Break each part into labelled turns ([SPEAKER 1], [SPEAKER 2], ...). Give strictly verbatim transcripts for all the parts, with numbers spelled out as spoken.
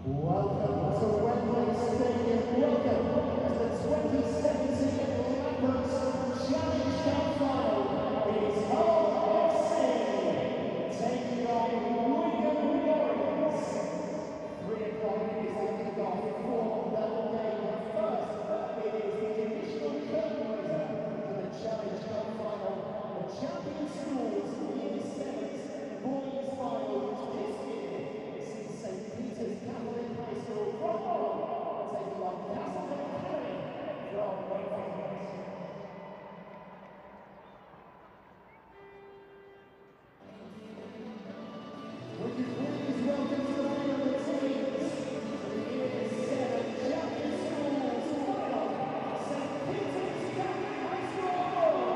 [SPEAKER 1] Welcome to Wembley Stadium. Welcome to the twenty seventeen Ladbrokes Challenge Cup Final. It is Orrell F C taking on Wigan Warriors. Three o'clock is the kickoff for the game. First, it is the traditional curtain raiser for the Challenge Cup Final. The champion schools in sevens boys final this year. Saint Peter's Catholic High School from Orrell, taking on Castleford Academy from Wembley. Would you please welcome to the ring of the teams, the year seven champion schools final, Saint Peter's Catholic High School.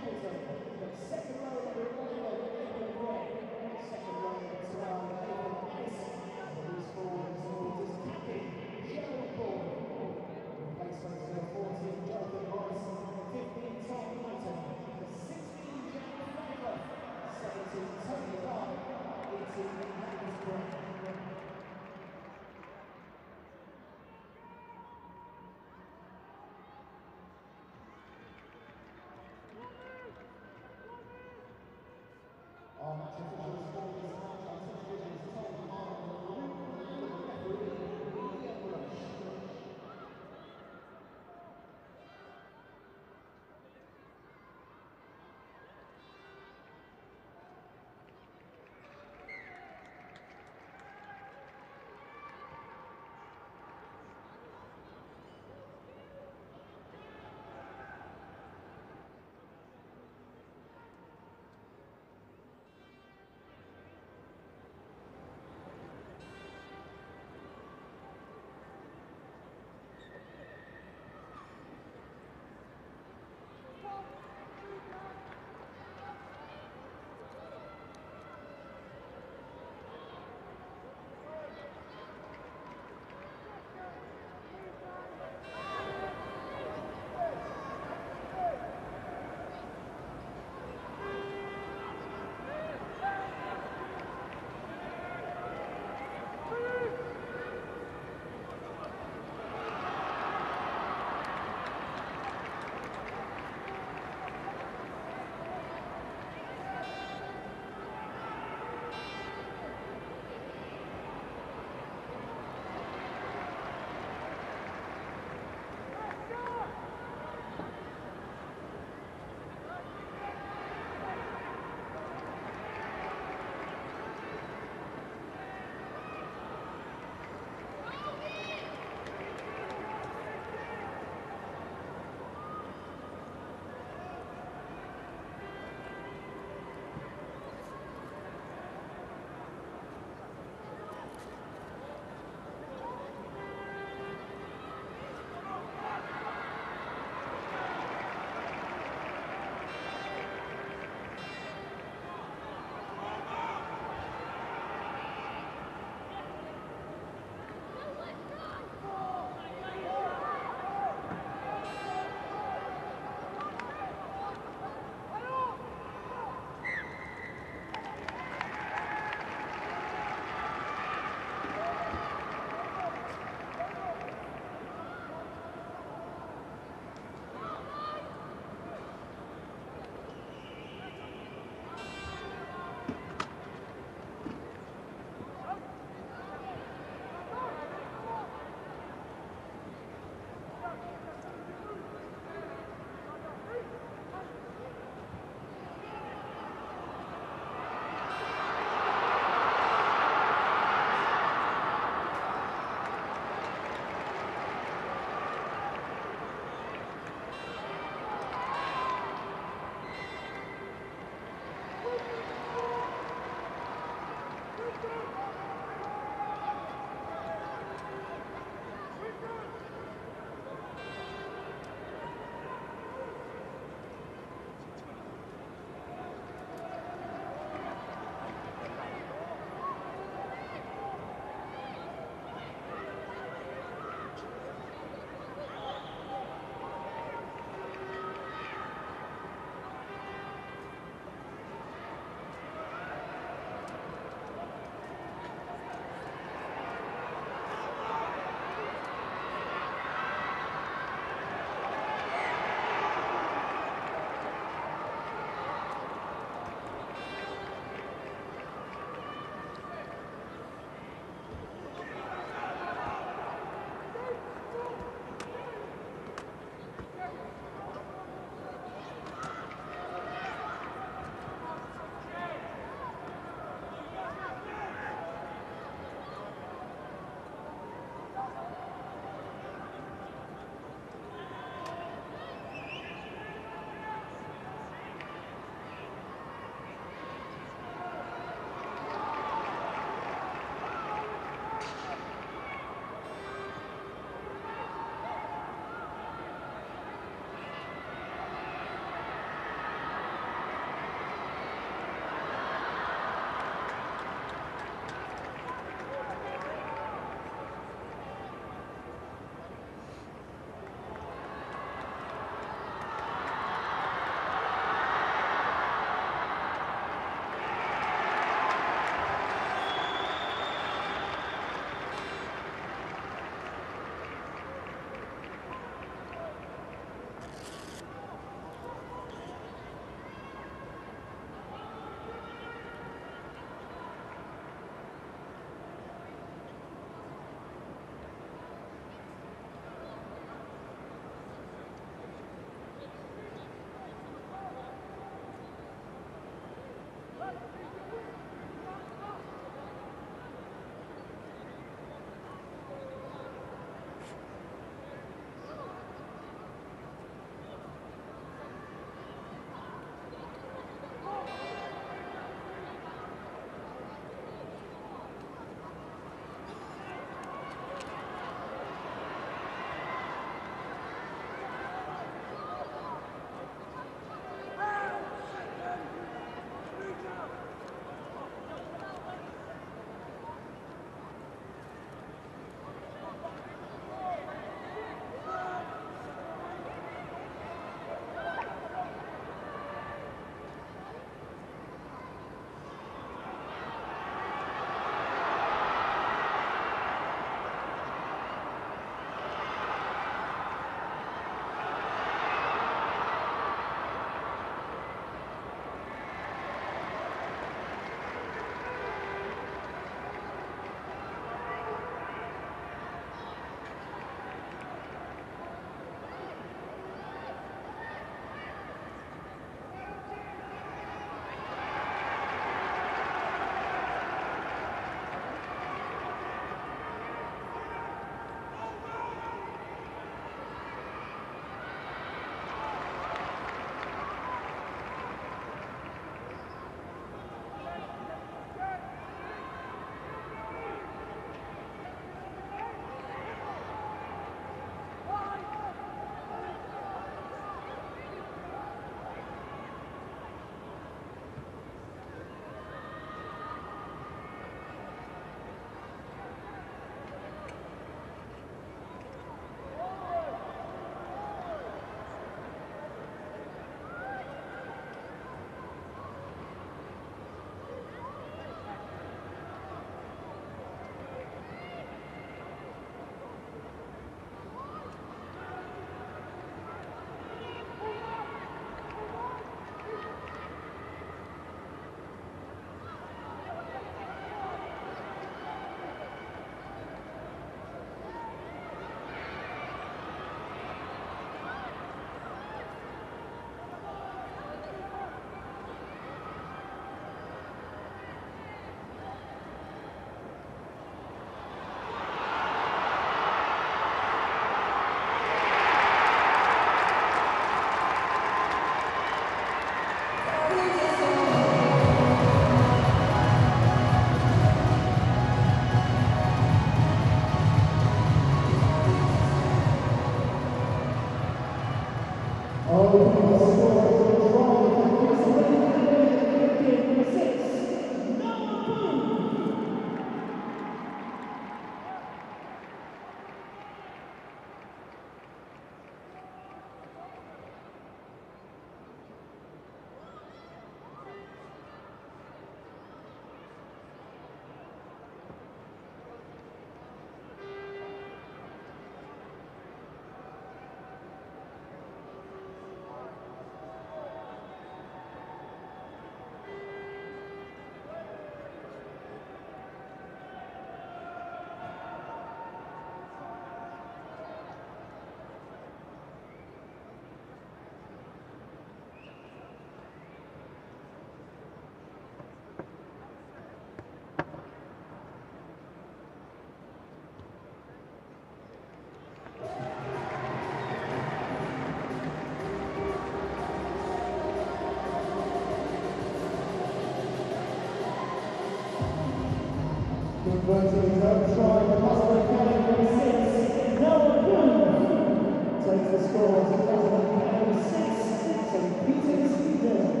[SPEAKER 1] Converting third try for Castleford Academy six. Noah Boone takes the score to Castleford Academy six. Saint Peter's nil.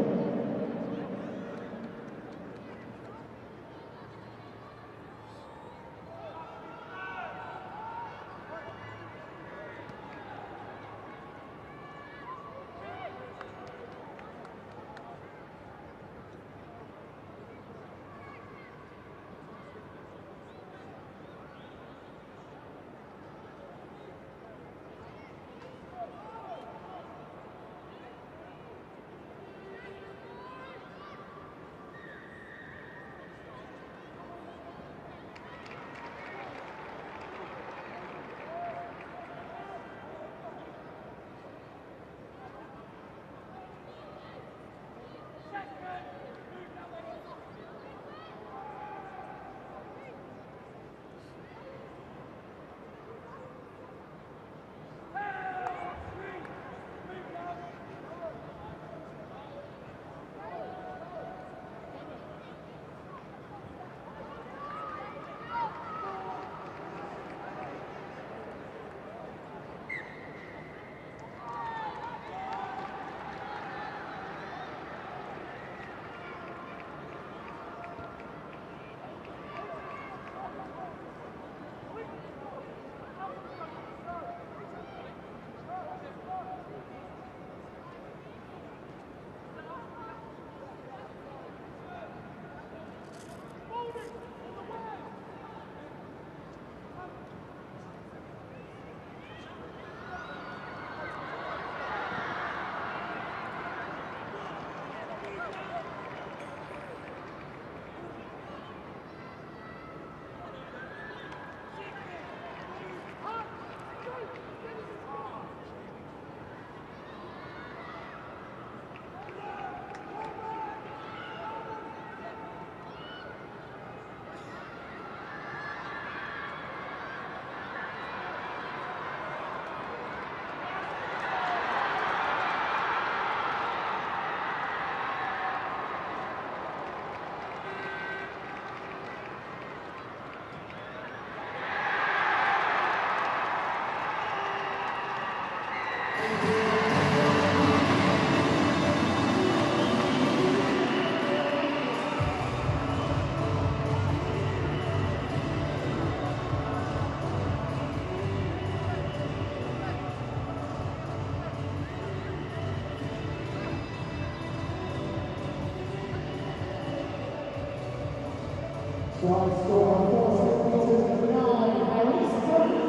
[SPEAKER 1] Try score for Saint Peter's nine, Harry's three.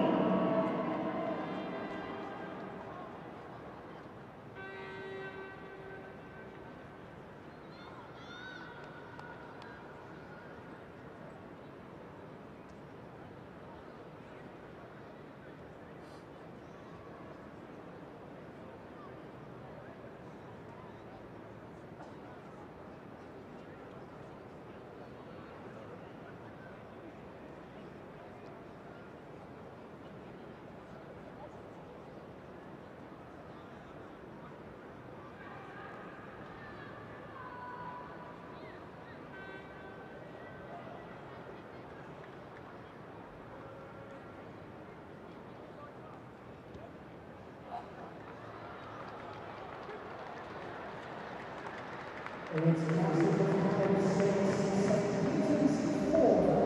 [SPEAKER 1] It's Castleford Academy six, Saint Peter's four.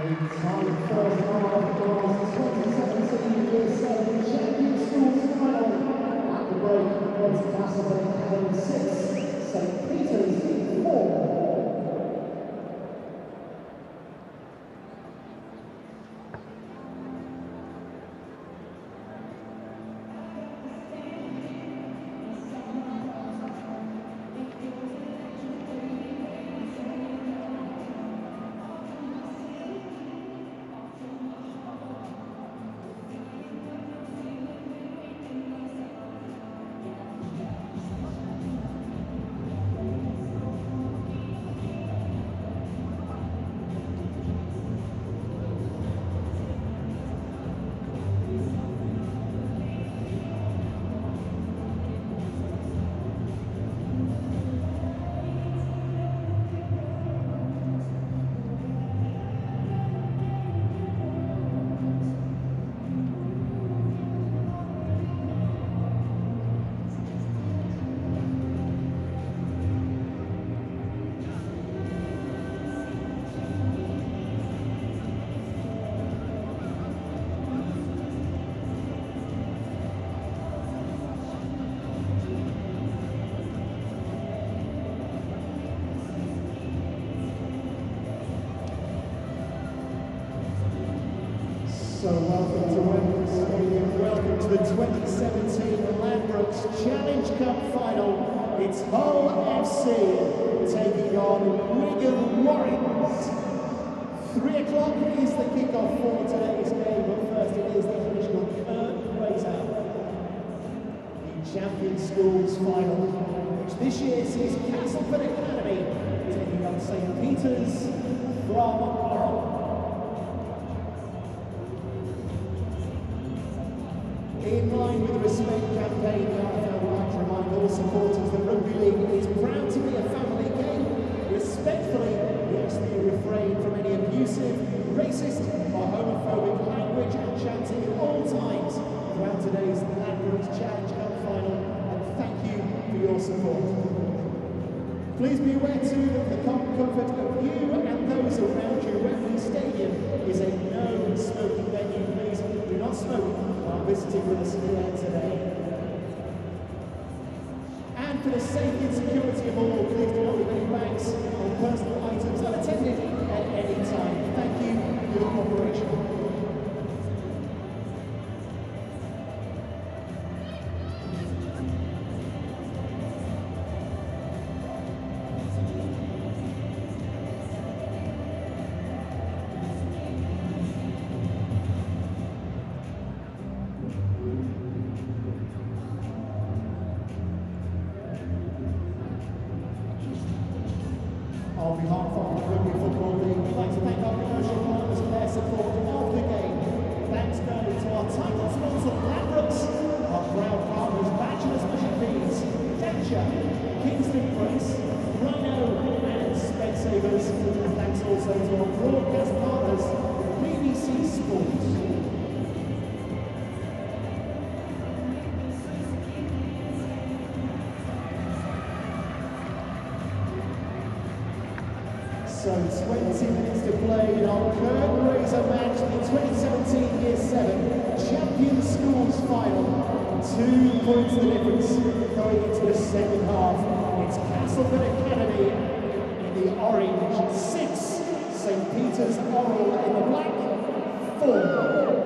[SPEAKER 1] Time first half was twenty seventeen Year seven Champion Schools Final. At the break, it's Castleford Academy six, Saint Peter's four. So welcome to Wembley Stadium, welcome to the twenty seventeen Ladbrokes Challenge Cup Final. It's Hull F C taking on Wigan Warriors. Three o'clock is the kickoff for today's game, but first it is the traditional curtain raiser. The Champion Schools Final, which this year sees Castleford Academy taking on Saint Peter's from Orrell. In line with the Respect campaign, the R F L would like to remind all supporters that Rugby League is proud to be a family game. Respectfully, we ask that you refrain from any abusive, racist or homophobic language and chanting at all times throughout today's Ladbrokes Challenge Cup Final, and thank you for your support. Please be aware too that the comfort of you and those around you, Wembley Stadium is a no smoking venue. Please do not smoke while visiting with us here today. And for the safety and security of all, please do not leave any bags or personal items unattended at any time. Thank you for your cooperation. On behalf of the Rugby Football League, we'd like to thank our commercial partners for their support of the game. Thanks go to our title sponsor, Ladbrokes, our proud partners, Bachelor's Machines, Denture, Kingston Press, Rhino, and Specsavers. And thanks also to our broadcast partners, B B C Sports. So twenty minutes to play in our curtain raiser match, the twenty seventeen Year seven Champion Schools Final. Two points the difference going into the second half. It's Castleford Academy in the orange, six, Saint Peter's Orrell in the black, four.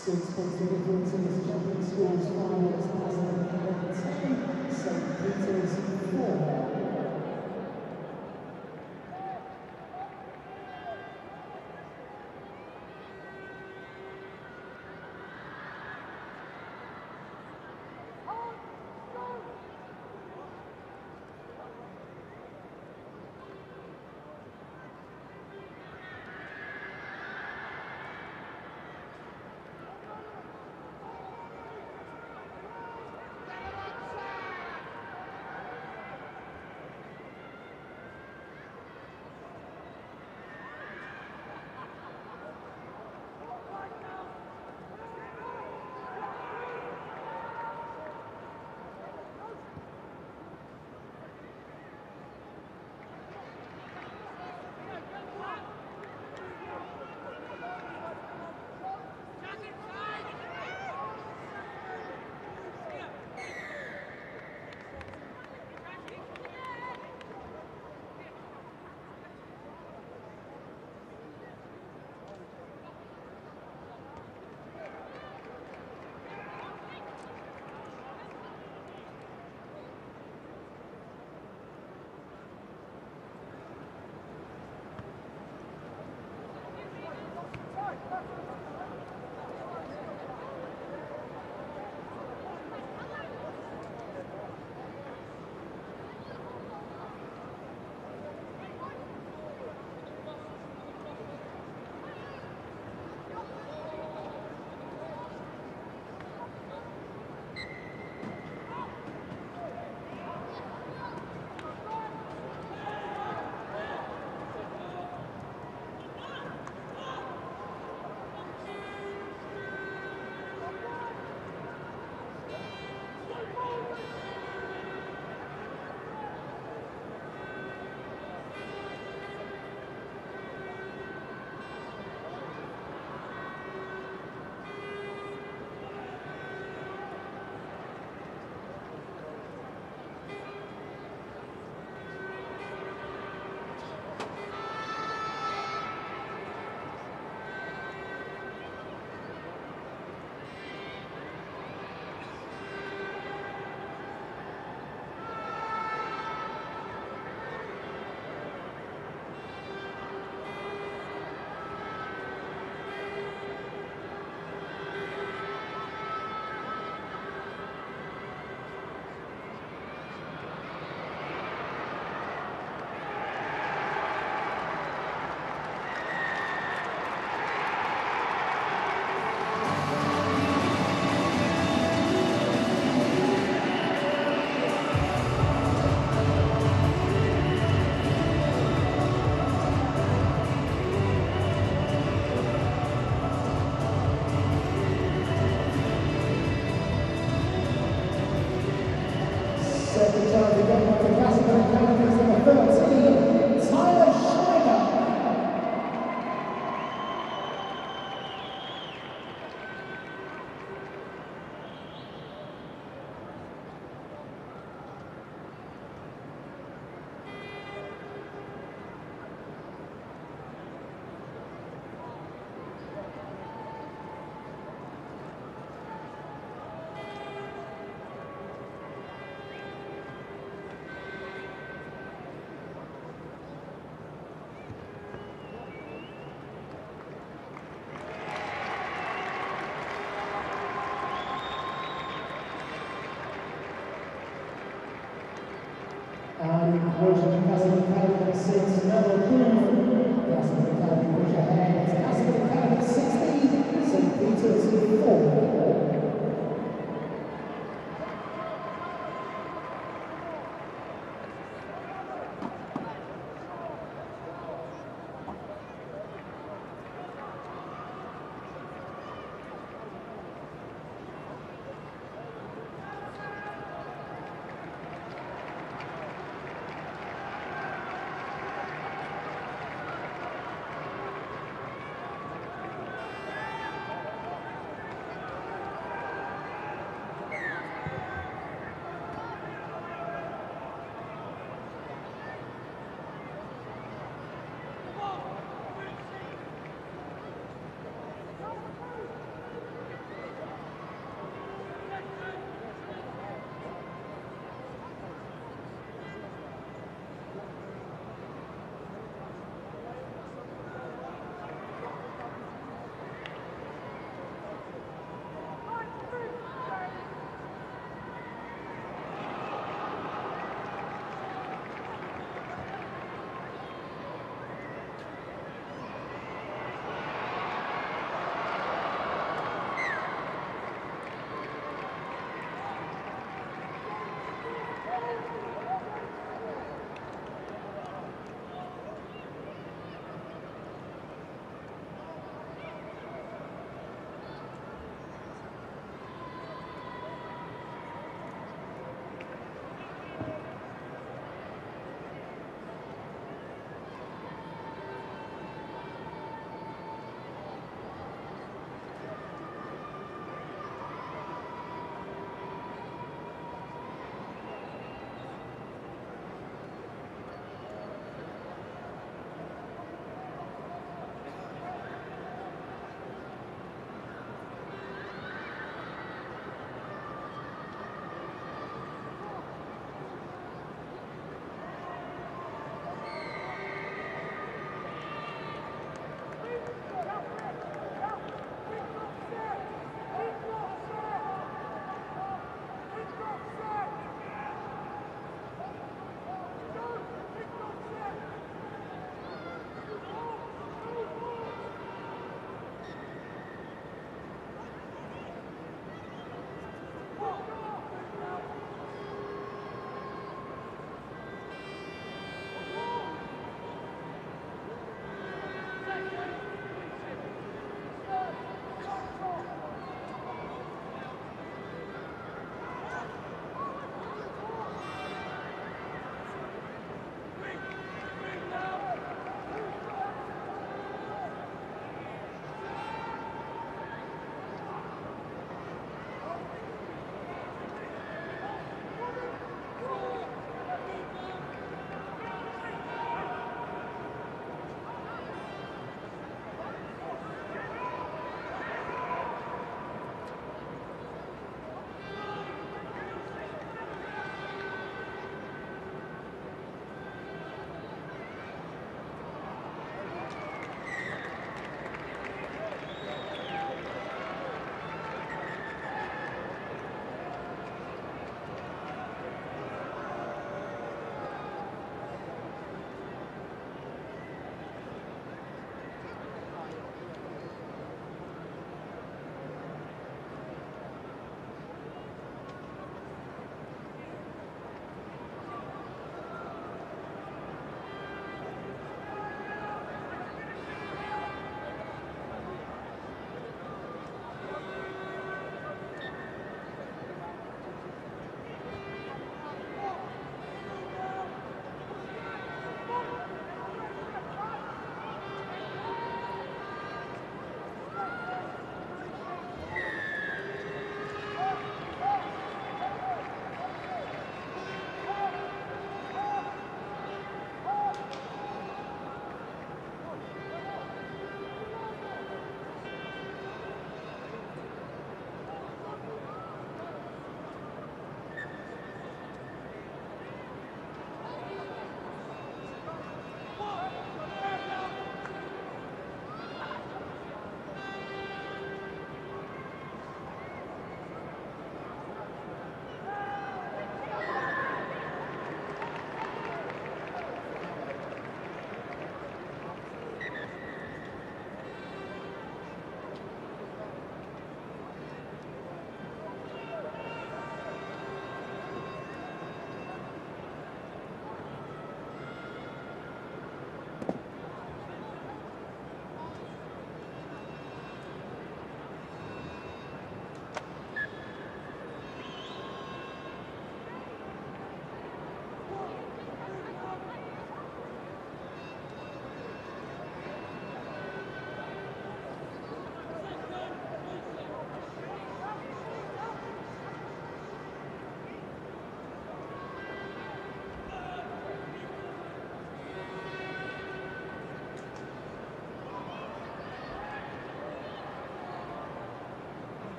[SPEAKER 1] Six points the difference in this Champions Schools final is Castleford Academy ten, Saint Peter's four. Second charge again by the Castleford Academy is number thirteen, Tyler Schneider. And in conclusion, Castleford Academy six, Noah Booth. Castleford Academy push ahead. Castleford Academy sixteen, Saint Peter's four.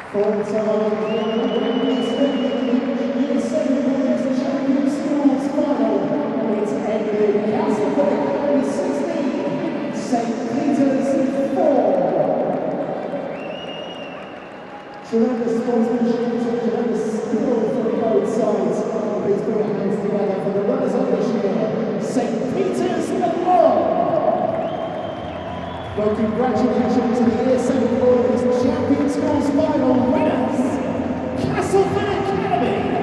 [SPEAKER 1] Full time here at Wembley Stadium, Year seven Warriors Champions Schools Final. It's ended in Castleford Academy sixteen, Saint Peter's four. Tremendous sportsmanship, tremendous skill from both sides. Please put your hands together for the runners-up this year, Saint Peter's and Orrell. Well, congratulations to the Year seven Warriors Champions Schools Final winners, Castleford Academy.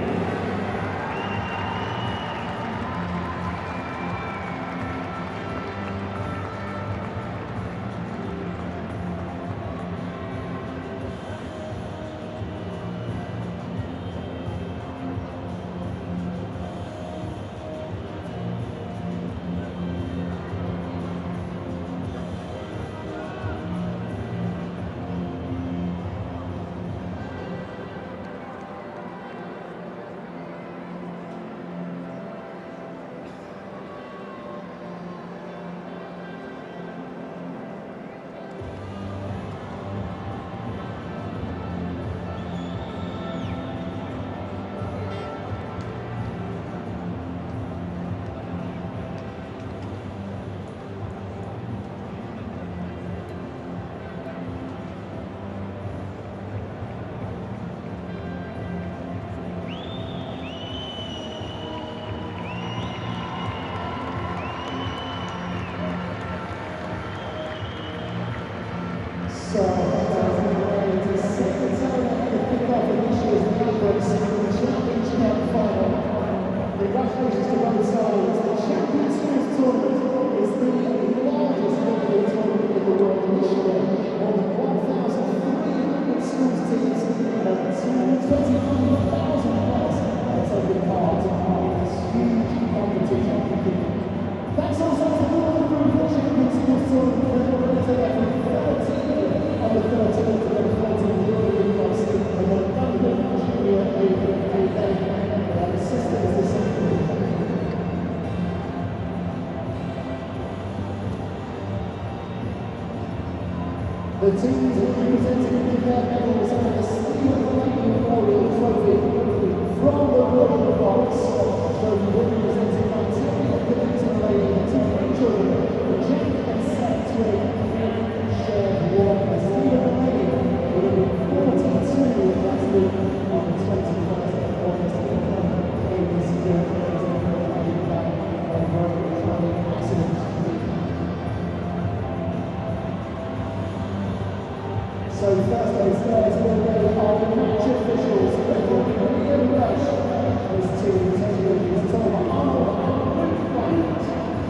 [SPEAKER 1] So, that was the way to second time the kick-off of this year's Ladbrokes Challenge Cup Final. Congratulations to both sides. The Champions Schools Tournament is the largest football tournament in the world this year. More than one thousand three hundred schools teams and over two hundred twenty-five thousand players are taking part in this huge competition. Thanks also to all of the group of the Champions Schools Tournament for the thirteen on the thirteenth and the fourteenth European Cups and the London Junior A and assistants this afternoon. The teams will be presenting with their medals and the steel Wigan Warriors trophy from the Rugby box. Trophy will be presented by Terry and the Victor Lady and two children, Jake and Seth Twig, shared one as Stephen and Lady will be forty-two last week on the twenty-first of August in London in this year of road traffic accident. So Thursday's guys will go on match officials, referee Ian Rush, his team taking his Tom Arnold and Luke White.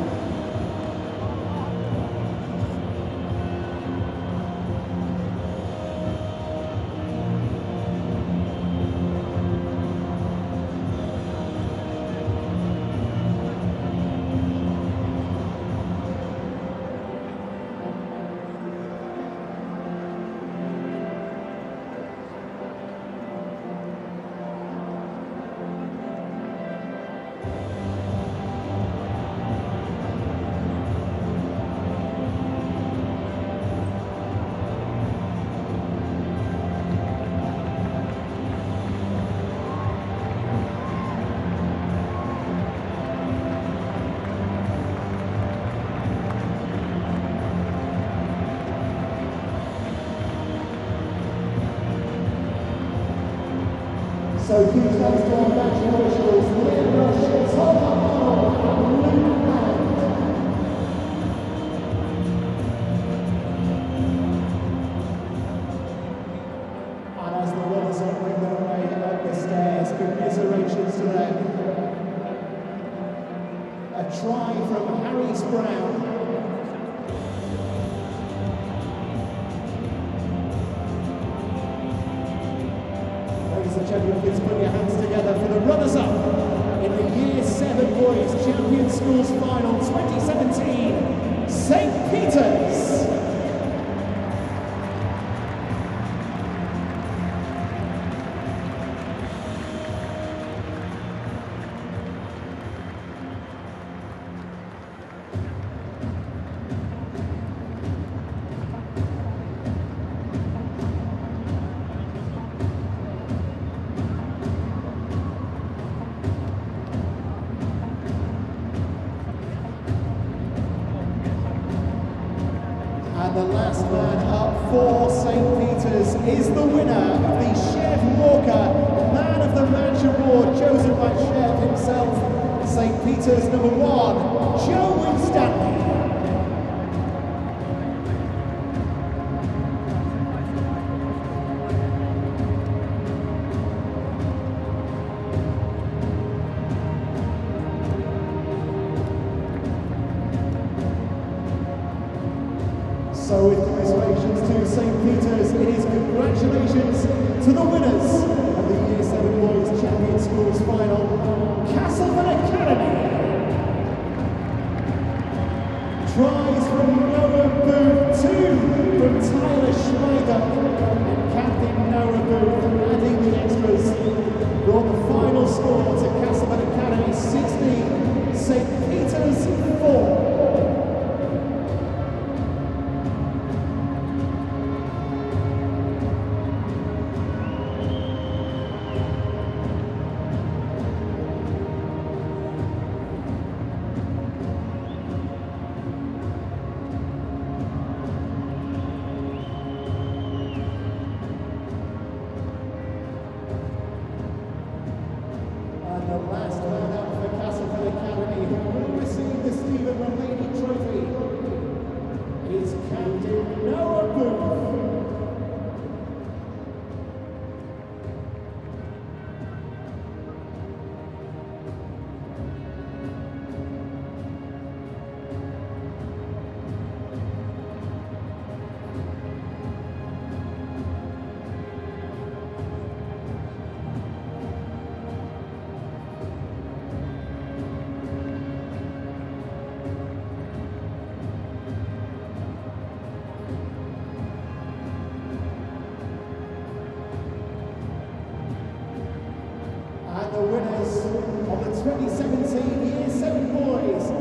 [SPEAKER 1] So huge thanks to our match officials, Ian Rush, Tom Arnold and Luke White. And as the runners up make their way up the stairs, commiserations to them. A try from Harry Brown. Ladies and gentlemen, please put your hands together for the runners-up. And the last man up for Saint Peter's is the winner of the Chef Walker Man of the Match Award, chosen by Chef himself, Saint Peter's number one, Joe Baldwin. So with commiserations to Saint Peter's, it is congratulations to the winners of the Year seven Boys Champion Schools Final, Castleford Academy. Tries from Noah Booth, two from Tyler Schmeider, and Captain Noah Booth adding the extras, brought the final score to Castleford Academy sixteen, Saint Peter's four. The last man up for Castleford Academy, who will receive the Stephen Mullaney Trophy, is Captain Noah Booth. And the winners of the twenty seventeen Year seven Boys